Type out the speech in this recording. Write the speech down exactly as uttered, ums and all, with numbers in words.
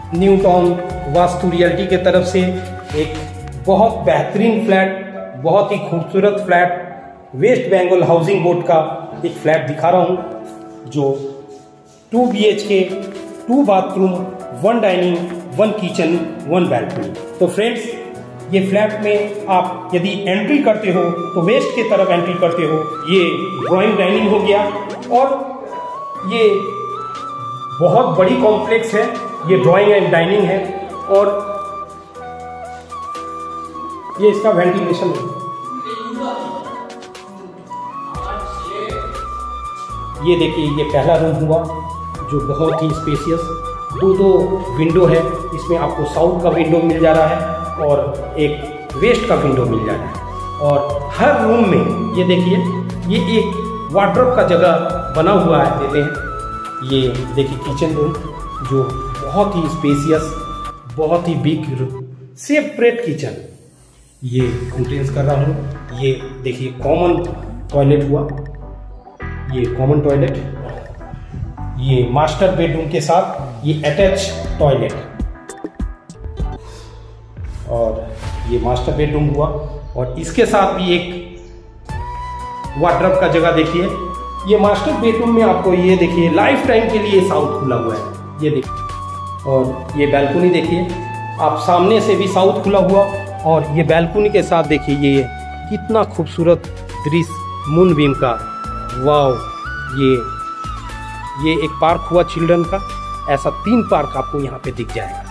New town vastu realty के तरफ से एक बहुत बेहतरीन फ्लैट, बहुत ही खूबसूरत flat, West Bengal housing board का एक फ्लैट दिखा रहा हूँ जो two B H K, two bathroom, one dining, one kitchen, one balcony. तो फ्रेंड्स, ये फ्लैट में आप यदि एंट्री करते हो तो वेस्ट के तरफ एंट्री करते हो, ये ड्राइंग डाइनिंग हो गया और ये बहुत बड़ी कॉम्प्लेक्स है, ये ड्राइंग एंड डाइनिंग है और ये इसका वेंटिलेशन है। ये देखिए, ये पहला रूम हुआ जो बहुत ही स्पेशियस, दो दो विंडो है, इसमें आपको साउथ का विंडो मिल जा रहा है और एक वेस्ट का विंडो मिल जा रहा है। और हर रूम में ये देखिए, ये एक वार्डरोब का जगह बना हुआ है देते हैं। ये देखिए किचन रूम जो बहुत ही स्पेशियस, बहुत ही बिग सेपरेट किचन। ये एंट्रेंस कर रहा हूँ, ये देखिए कॉमन टॉयलेट हुआ, ये कॉमन टॉयलेट, ये मास्टर बेडरूम के साथ ये अटैच टॉयलेट और ये मास्टर बेडरूम हुआ और इसके साथ भी एक वार्डरोब का जगह देखिए। ये मास्टर बेडरूम में आपको ये देखिए लाइफ टाइम के लिए साउथ खुला हुआ है, ये देखिए। और ये बैल्कनी देखिए, आप सामने से भी साउथ खुला हुआ और ये बैल्कनी के साथ देखिए ये कितना खूबसूरत दृश्य मूनबीम का। वाव, ये ये एक पार्क हुआ चिल्ड्रन का, ऐसा तीन पार्क आपको यहाँ पे दिख जाएगा।